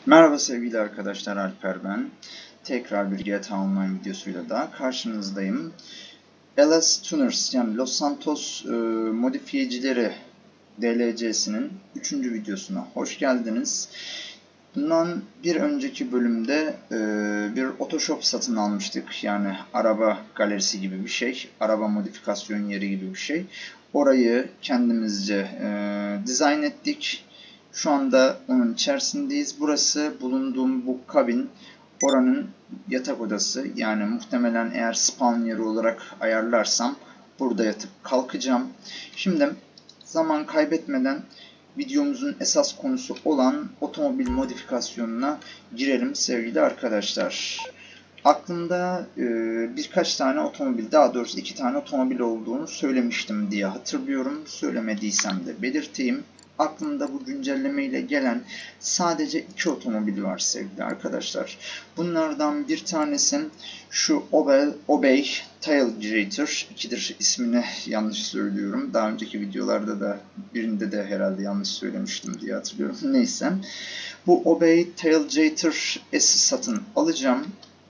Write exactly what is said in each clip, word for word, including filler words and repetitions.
Merhaba sevgili arkadaşlar, Alper ben. Tekrar bir G T A Online videosuyla daha karşınızdayım. L S Tuners yani Los Santos e, modifiyecileri D L C'sinin üçüncü videosuna hoş geldiniz. Bundan bir önceki bölümde e, bir Otoshop satın almıştık. Yani araba galerisi gibi bir şey. Araba modifikasyon yeri gibi bir şey. Orayı kendimizce e, dizayn ettik. Şu anda onun içerisindeyiz. Burası bulunduğum bu kabin oranın yatak odası. Yani muhtemelen eğer spawn yeri olarak ayarlarsam burada yatıp kalkacağım. Şimdi zaman kaybetmeden videomuzun esas konusu olan otomobil modifikasyonuna girelim sevgili arkadaşlar. Aklımda e, birkaç tane otomobil, daha doğrusu iki tane otomobil olduğunu söylemiştim diye hatırlıyorum. Söylemediysem de belirteyim. Aklımda bu güncelleme ile gelen sadece iki otomobil var sevgili arkadaşlar. Bunlardan bir tanesi şu Obey, Obey Tailgater. ikidir ismini yanlış söylüyorum. Daha önceki videolarda da birinde de herhalde yanlış söylemiştim diye hatırlıyorum. Neyse. Bu Obey Tailgater S'i satın alacağım.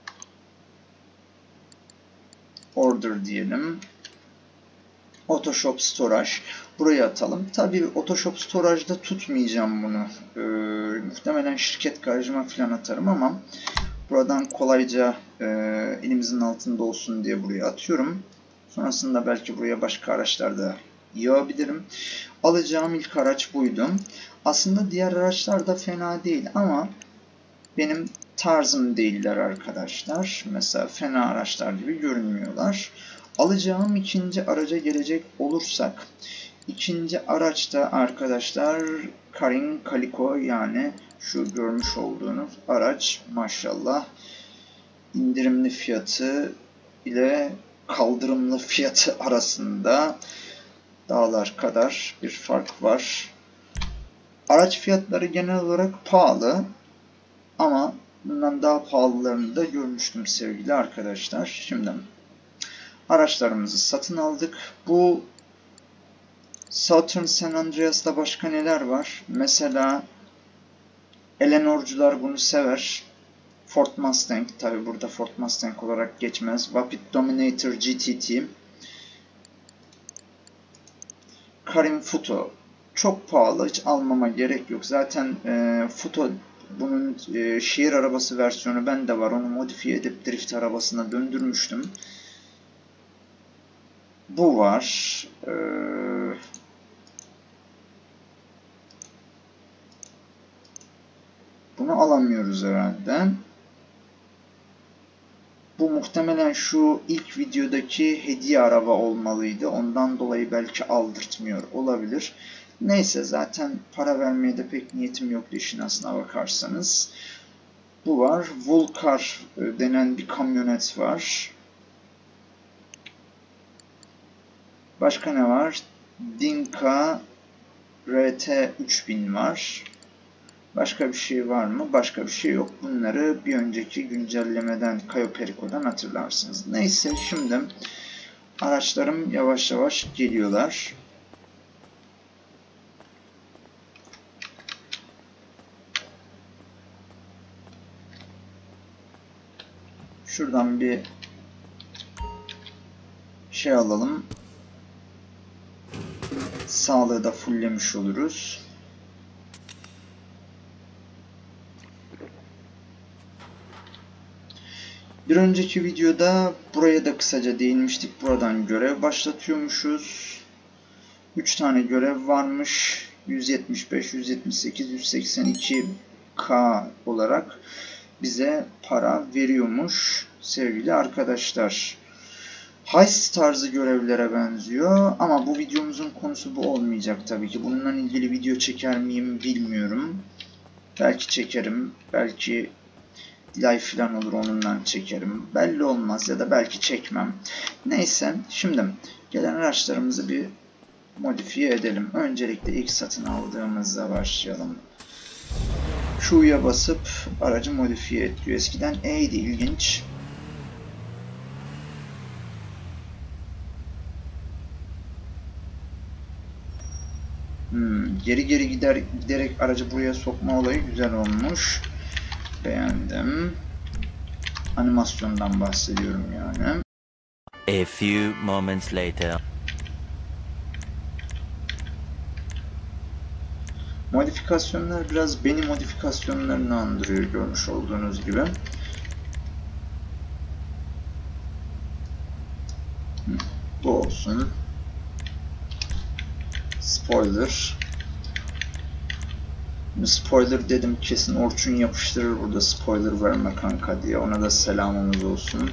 Order diyelim. Otoshop Storage. Buraya atalım. Tabii Otoshop Storage'da tutmayacağım bunu. Ee, muhtemelen şirket garajıma falan atarım ama buradan kolayca e, elimizin altında olsun diye buraya atıyorum. Sonrasında belki buraya başka araçlar da yığabilirim. Alacağım ilk araç buydu. Aslında diğer araçlar da fena değil ama benim tarzım değiller arkadaşlar. Mesela fena araçlar gibi görünmüyorlar. Alacağım ikinci araca gelecek olursak, ikinci araçta arkadaşlar Karin Calico, yani şu görmüş olduğunuz araç maşallah indirimli fiyatı ile kaldırımlı fiyatı arasında dağlar kadar bir fark var. Araç fiyatları genel olarak pahalı ama bundan daha pahalılarını da görmüştüm sevgili arkadaşlar. Şimdi araçlarımızı satın aldık. Bu Southern San Andreas'ta başka neler var? Mesela Eleanor'cular bunu sever. Ford Mustang, tabi burada Ford Mustang olarak geçmez. Rapid Dominator G T T. Karin Futo. Çok pahalı, hiç almama gerek yok. Zaten e, Futo bunun e, şehir arabası versiyonu bende var. Onu modifiye edip drift arabasına döndürmüştüm. Bu var. Ee, bunu alamıyoruz herhalde. Bu muhtemelen şu ilk videodaki hediye araba olmalıydı. Ondan dolayı belki aldırtmıyor olabilir. Neyse, zaten para vermeye de pek niyetim yoktu işin aslına bakarsanız. Bu var. Vulcar denen bir kamyonet var. Başka ne var? Dinka R T üç bin var. Başka bir şey var mı? Başka bir şey yok. Bunları bir önceki güncellemeden, Cayo Perico'dan hatırlarsınız. Neyse, şimdi araçlarım yavaş yavaş geliyorlar. Şuradan bir şey alalım. Sağlığı da fulllemiş oluruz. Bir önceki videoda buraya da kısaca değinmiştik. Buradan görev başlatıyormuşuz. üç tane görev varmış. yüz yetmiş beş, yüz yetmiş sekiz, yüz seksen iki K olarak bize para veriyormuş sevgili arkadaşlar. Heist tarzı görevlere benziyor ama bu videomuzun konusu bu olmayacak tabii ki. Bununla ilgili video çeker miyim bilmiyorum. Belki çekerim, belki live falan olur onunla çekerim. Belli olmaz ya da belki çekmem. Neyse, şimdi gelen araçlarımızı bir modifiye edelim. Öncelikle ilk satın aldığımızda başlayalım. Q'ya basıp aracı modifiye et diyor. Eskiden E'ydi, ilginç. Hmm, geri geri gider giderek aracı buraya sokma olayı güzel olmuş. Beğendim. Animasyondan bahsediyorum yani. A few moments later. Modifikasyonlar biraz benim modifikasyonlarını andırıyor görmüş olduğunuz gibi. Bu olsun. Spoiler. Spoiler dedim, kesin Orçun yapıştırır burada spoiler verme kanka diye. Ona da selamımız olsun.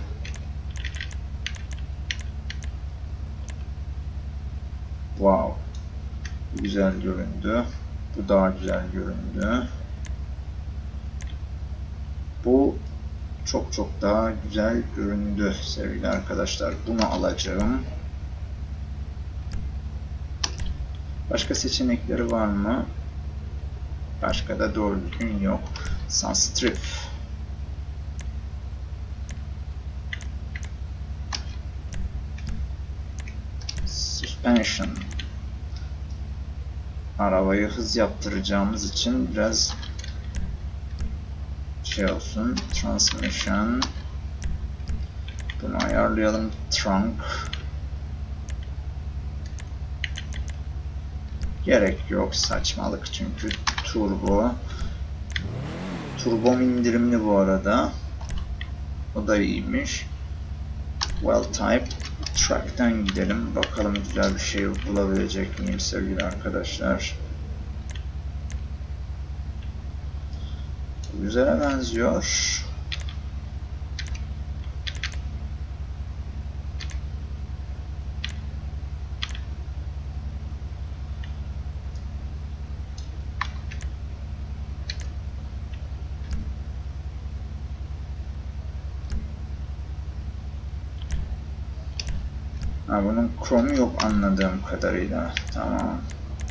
Wow. Bu güzel göründü. Bu daha güzel göründü. Bu çok çok daha güzel göründü sevgili arkadaşlar. Bunu alacağım. Başka seçenekleri var mı? Başka da doğru düzgün yok. Sunstrip. Suspension. Arabayı hız yaptıracağımız için biraz şey olsun. Transmission. Bunu ayarlayalım. Trunk. Gerek yok, saçmalık çünkü turbo. Turbom indirimli bu arada. O da iyiymiş. Well type. Track'ten gidelim. Bakalım güzel bir şey bulabilecek miyim sevgili arkadaşlar. Güzele benziyor. Ha, bunun Chrome yok anladığım kadarıyla. Tamam.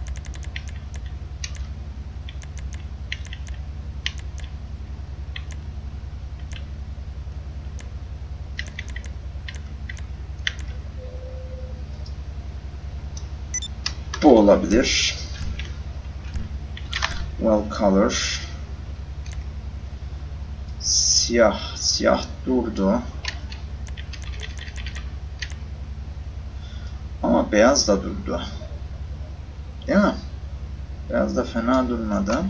Bu olabilir. Well color. Siyah. Siyah durdu. Ama beyaz da durdu. Değil mi? Beyaz da fena durmadı.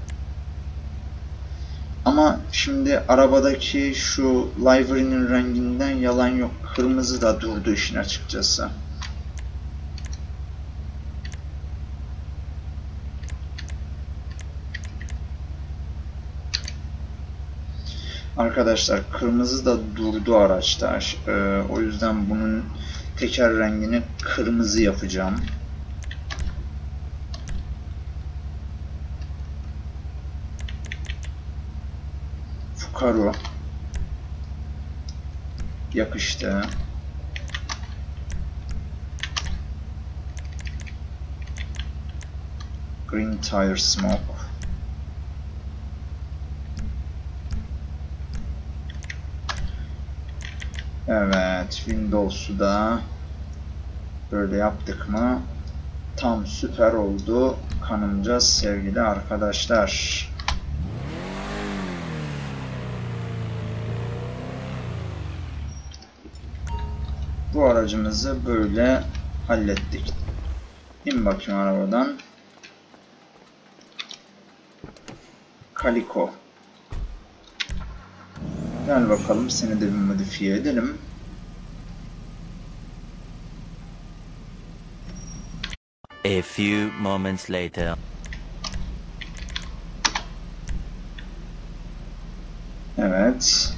Ama şimdi arabadaki şu livery'nin renginden yalan yok. Kırmızı da durdu işin açıkçası. Arkadaşlar kırmızı da durdu araçta. Ee, o yüzden bunun teker rengini kırmızı yapacağım. Fukaru yakıştı. Green tire smoke. Evet, Windows'u da böyle yaptık mı tam süper oldu kanımca sevgili arkadaşlar. Bu aracımızı böyle hallettik. İn bakayım arabadan. Calico. Gel bakalım, seni de bir modifiye edelim. A few moments later. Evet.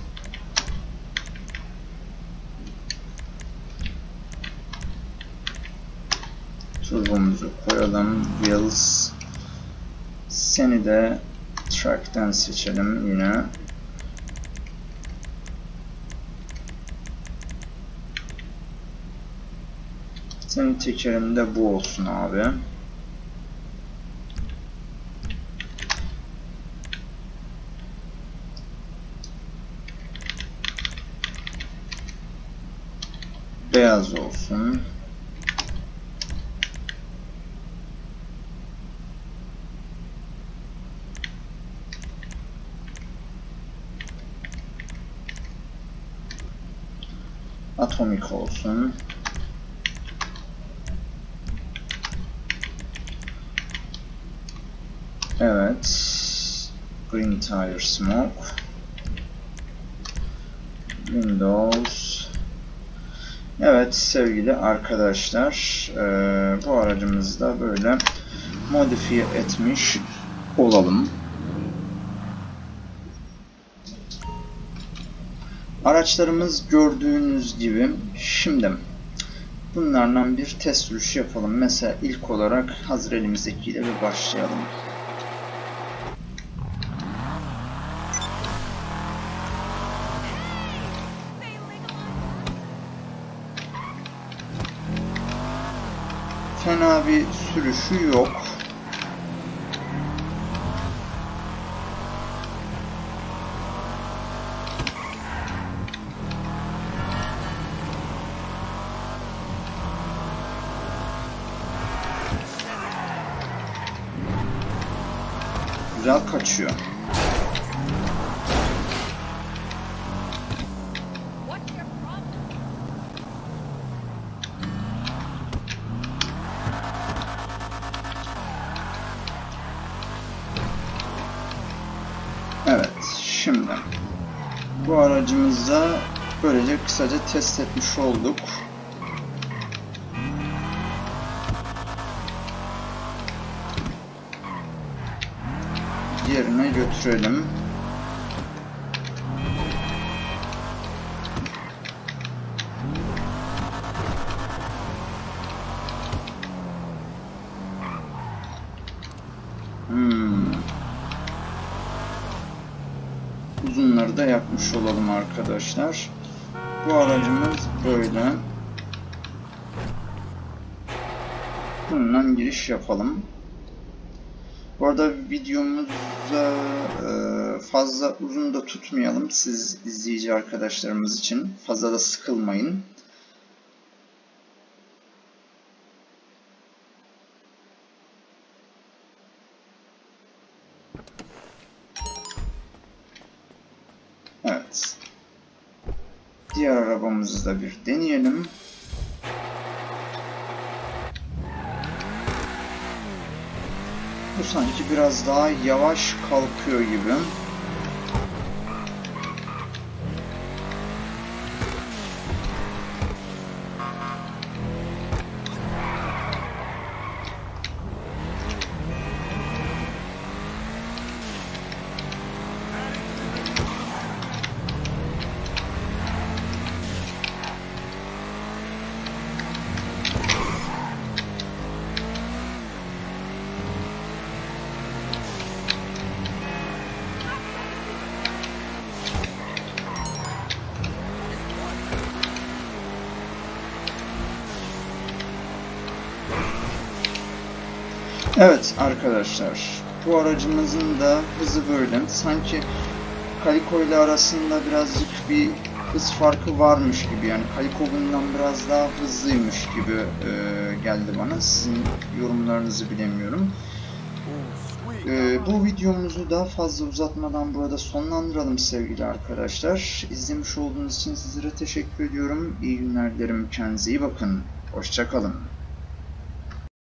Turbomuzu koyalım. Wheels. Seni de track'ten seçelim yine. Senin tekerin de bu olsun abi. Beyaz olsun. Atomic olsun. Evet. Green Tire Smoke. Windows. Evet sevgili arkadaşlar, e, bu aracımızı da böyle modifiye etmiş olalım. Araçlarımız gördüğünüz gibi. Şimdi bunlardan bir test sürüşü yapalım. Mesela ilk olarak hazır elimizdekiyle bir başlayalım. Fena bir sürüşü yok. Güzel kaçıyor. Evet, şimdi bu aracımızda böylece kısaca test etmiş olduk. Yerine götürelim. Hmm. Uzunları da yapmış olalım arkadaşlar. Bu aracımız böyle. Bundan giriş yapalım. Bu arada videomuza fazla uzun da tutmayalım. Siz izleyici arkadaşlarımız için fazla da sıkılmayın. Evet. Diğer arabamızı da bir deneyelim. Bu sanki biraz daha yavaş kalkıyor gibi. Evet arkadaşlar, bu aracımızın da hızı böyle. Sanki Calico ile arasında birazcık bir hız farkı varmış gibi, yani Calico bundan biraz daha hızlıymış gibi e, geldi bana. Sizin yorumlarınızı bilemiyorum. E, bu videomuzu daha fazla uzatmadan burada sonlandıralım sevgili arkadaşlar. İzlemiş olduğunuz için sizlere teşekkür ediyorum. İyi günler dilerim. Kendinize iyi bakın. Hoşça kalın.